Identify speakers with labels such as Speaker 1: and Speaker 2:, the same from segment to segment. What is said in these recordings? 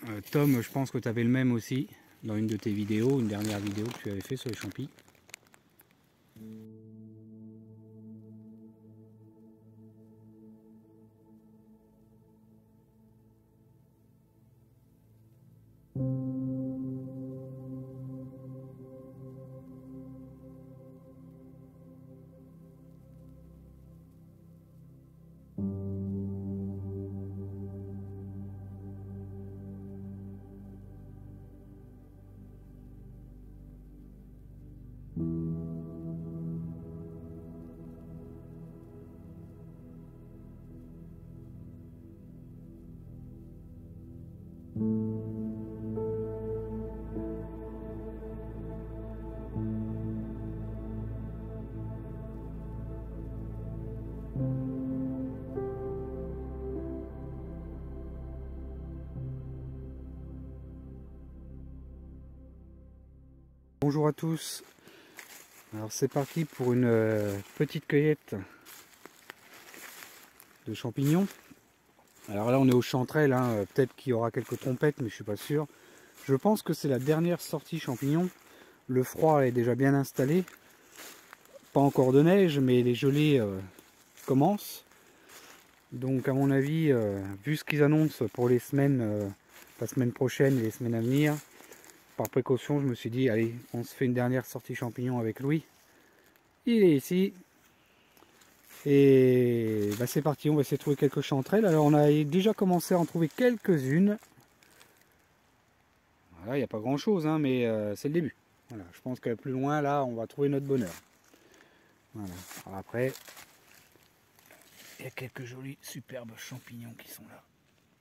Speaker 1: Tom, je pense que tu avais le même aussi dans une de tes vidéos, une dernière vidéo que tu avais fait sur les champis. Bonjour à tous, alors c'est parti pour une petite cueillette de champignons. Alors là on est aux chanterelles, hein. Peut-être qu'il y aura quelques trompettes mais je suis pas sûr. Je pense que c'est la dernière sortie champignons. Le froid est déjà bien installé, pas encore de neige mais les gelées commencent. Donc à mon avis, vu ce qu'ils annoncent pour les semaines, la semaine prochaine et les semaines à venir, par précaution, je me suis dit, allez, on se fait une dernière sortie champignon avec Louis. Il est ici. Et bah, c'est parti, on va essayer de trouver quelques chanterelles. Alors on a déjà commencé à en trouver quelques-unes. Voilà, il n'y a pas grand-chose, hein, mais c'est le début. Voilà, je pense que plus loin, là, on va trouver notre bonheur. Voilà. Alors après, il y a quelques jolis, superbes champignons qui sont là.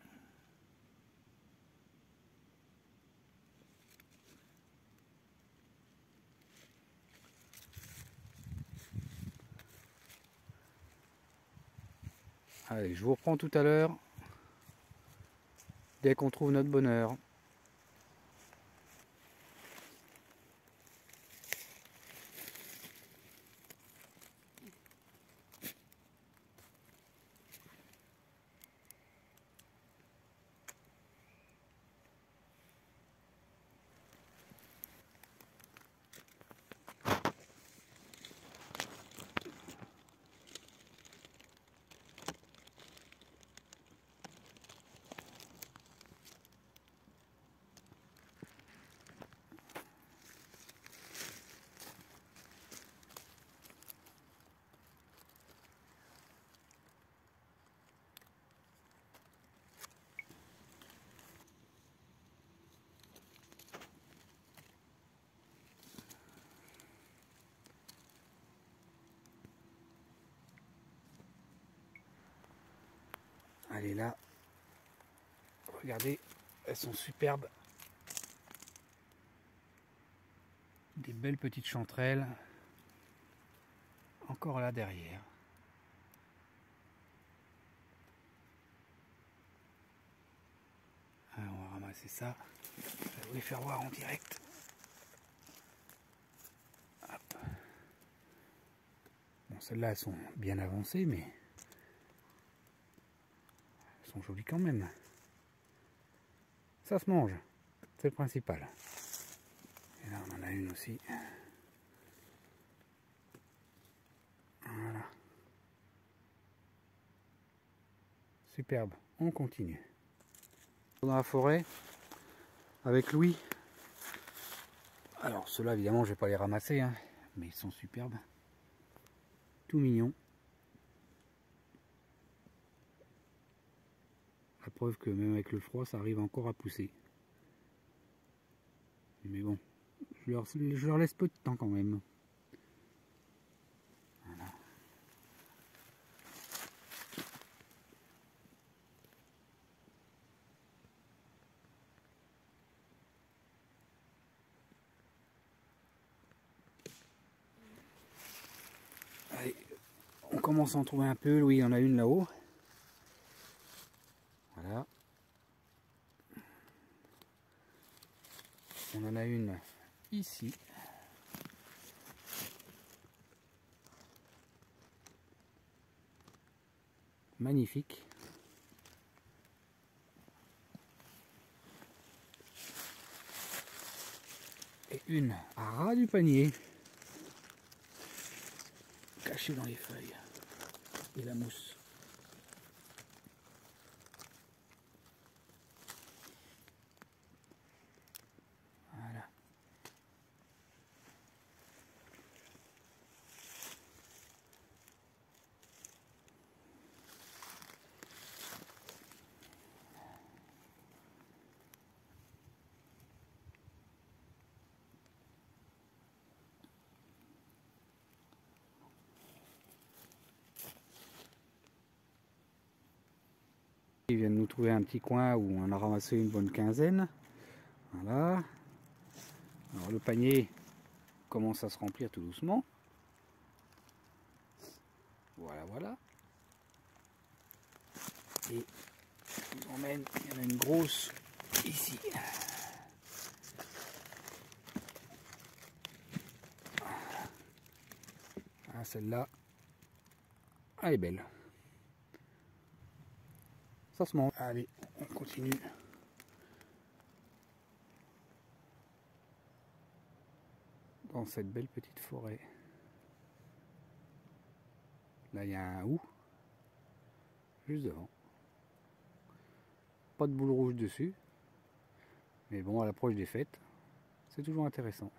Speaker 1: Allez, je vous reprends tout à l'heure, dès qu'on trouve notre bonheur. Allez là, regardez, elles sont superbes. Des belles petites chanterelles. Encore là derrière. Alors on va ramasser ça. Je vais vous les faire voir en direct. Hop. Bon, celles-là, elles sont bien avancées, mais elles sont jolies quand même. Ça se mange, c'est le principal. Et là, on en a une aussi. Voilà. Superbe, on continue. Dans la forêt, avec Louis. Alors, ceux-là, évidemment, je vais pas les ramasser, hein, mais ils sont superbes. Tout mignons. La preuve que même avec le froid, ça arrive encore à pousser. Mais bon, je leur laisse peu de temps quand même. Voilà. Allez, on commence à en trouver un peu. Louis, il y en a une là-haut. Voilà. On en a une ici. Magnifique. Et une à ras du panier, cachée dans les feuilles et la mousse. Voilà. Ils viennent nous trouver un petit coin où on a ramassé une bonne quinzaine. Voilà. Alors le panier commence à se remplir tout doucement. Voilà, voilà. Et je vous emmène, il y en a une grosse ici. Ah, celle-là, elle est belle. Ça se mange. Allez, on continue. Dans cette belle petite forêt. Là, il y a un hou. Juste devant. Pas de boule rouge dessus. Mais bon, à l'approche des fêtes, c'est toujours intéressant.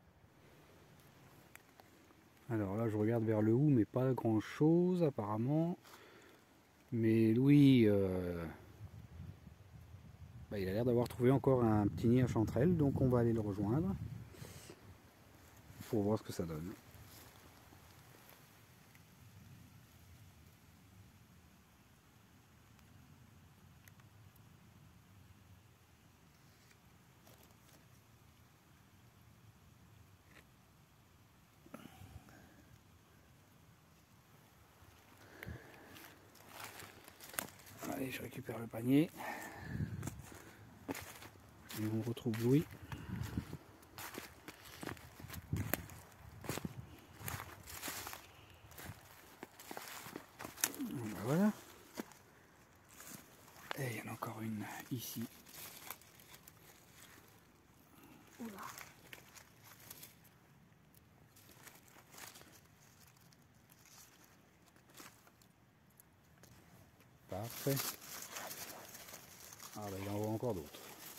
Speaker 1: Alors là, je regarde vers le hou, mais pas grand chose apparemment. Mais Louis, il a l'air d'avoir trouvé encore un petit nid à chanterelles, donc on va aller le rejoindre pour voir ce que ça donne. Allez, je récupère le panier. Et on retrouve Louis. Voilà. Et il y en a encore une ici. Oula. Parfait. Ah bah il en voit encore d'autres.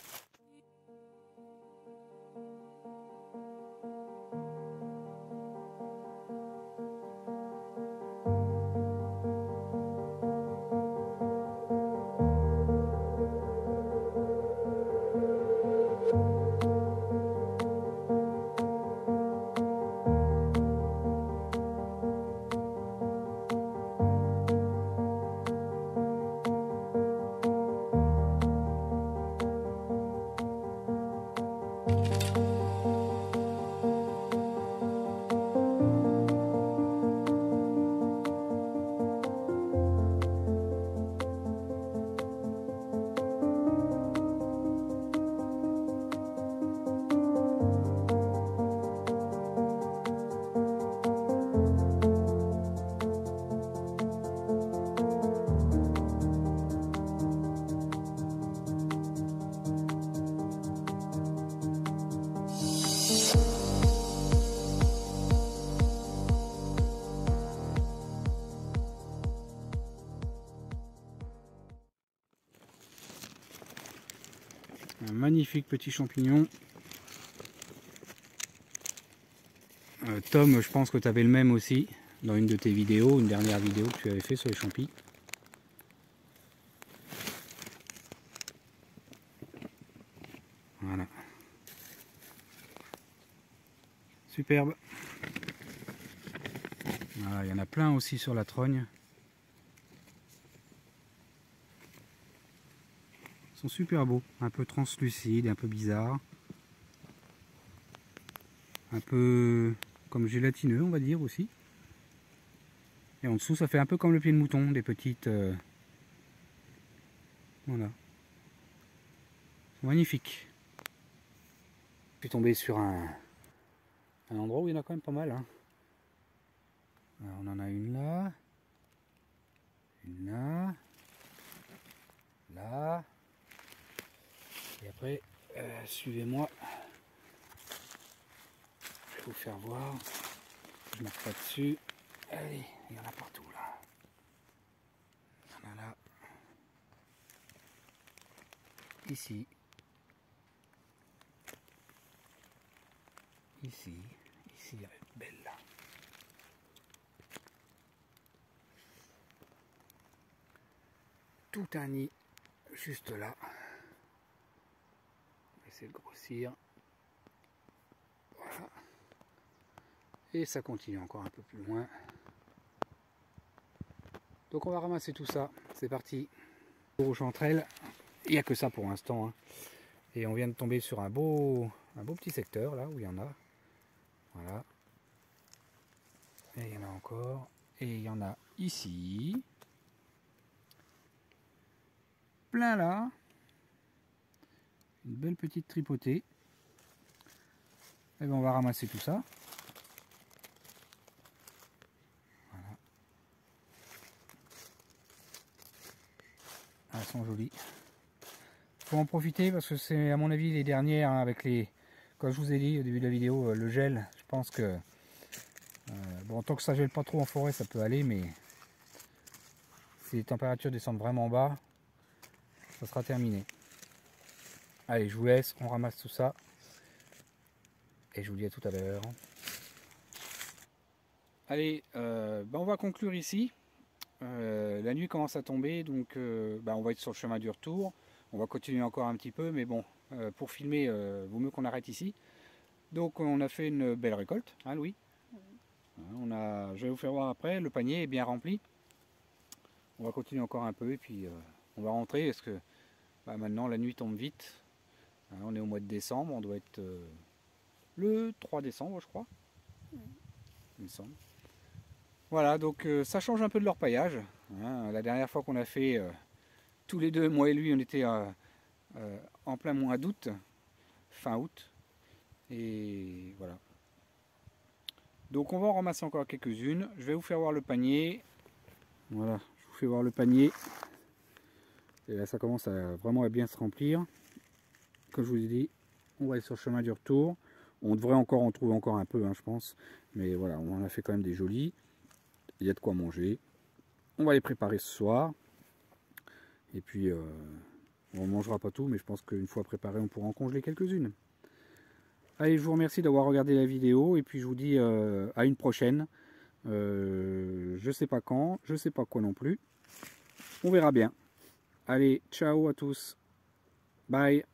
Speaker 1: Un magnifique petit champignon. Tom, je pense que tu avais le même aussi dans une de tes vidéos, une dernière vidéo que tu avais fait sur les champis. Voilà. Superbe. Voilà, il y en a plein aussi sur la trogne. Ils sont super beaux, un peu translucides, un peu bizarres. Un peu comme gélatineux, on va dire aussi. Et en dessous, ça fait un peu comme le pied de mouton, des petites... Voilà. Magnifique. Je suis tombé sur un endroit où il y en a quand même pas mal. Hein. Alors, on en a une là. Une là. Là. Et après, suivez-moi. vais vous faire voir. Je ne marque pas dessus. Allez, il y en a partout là. Il y en a là. Ici. Ici. Ici, il y a une belle là. Tout un nid juste là. On va essayer de grossir. Voilà. Et ça continue encore un peu plus loin. Donc on va ramasser tout ça. C'est parti. Aux chanterelles, il n'y a que ça pour l'instant. Hein. Et on vient de tomber sur un beau petit secteur là où il y en a. Voilà. Et il y en a encore. Et il y en a ici. Plein là. Une belle petite tripotée. Et bien on va ramasser tout ça. Voilà. Elles sont jolies. Faut en profiter parce que c'est à mon avis les dernières hein, avec les. Comme je vous ai dit au début de la vidéo, le gel, je pense que. Bon, tant que ça gèle pas trop en forêt, ça peut aller, mais si les températures descendent vraiment bas, ça sera terminé. Allez, je vous laisse, on ramasse tout ça. Et je vous dis à tout à l'heure. Allez, on va conclure ici. La nuit commence à tomber, donc on va être sur le chemin du retour. On va continuer encore un petit peu, mais bon, pour filmer, vaut mieux qu'on arrête ici. Donc on a fait une belle récolte, hein Louis? Je vais vous faire voir après, le panier est bien rempli. On va continuer encore un peu et puis on va rentrer parce que maintenant la nuit tombe vite. Hein, on est au mois de décembre, on doit être le 3 décembre je crois. Il me semble. Voilà, donc ça change un peu de l'orpaillage. Hein. La dernière fois qu'on a fait tous les deux, moi et lui, on était en plein mois d'août, fin août. Et voilà. Donc on va en ramasser encore quelques-unes. Je vais vous faire voir le panier. Voilà, je vous fais voir le panier. Et là ça commence à vraiment à bien se remplir. Comme je vous ai dit, on va aller sur le chemin du retour. On devrait encore en trouver encore un peu, hein, je pense. Mais voilà, on en a fait quand même des jolis. Il y a de quoi manger. On va les préparer ce soir. Et puis on ne mangera pas tout, mais je pense qu'une fois préparé, on pourra en congeler quelques-unes. Allez, je vous remercie d'avoir regardé la vidéo et puis je vous dis à une prochaine. Je sais pas quand, je sais pas quoi non plus. On verra bien. Allez, ciao à tous. Bye.